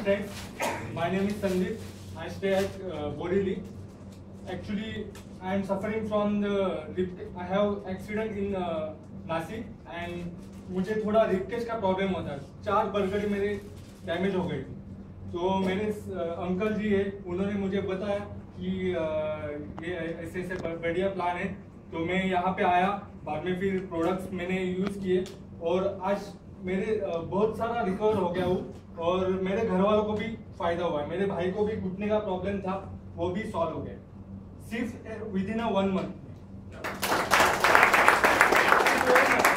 friends, my name is Sandeep. I stay at Borivali. Actually, I am suffering from the I have accident in Nasik and मुझे थोड़ा ribcage का problem होता है। 4 बरगड़ी मेरे damage हो गई थी। तो मेरे अंकल जी है, उन्होंने मुझे बताया कि ये ऐसे ऐसे बढ़िया प्लान है। तो मैं यहाँ पे आया, बाद में फिर प्रोडक्ट्स मैंने यूज़ किए और आज मेरे बहुत सारा रिकवर हो गया हूँ और मेरे घर वालों को भी फायदा हुआ है। मेरे भाई को भी घुटने का प्रॉब्लम था, वो भी सॉल्व हो गया सिर्फ विदिन 1 मंथ।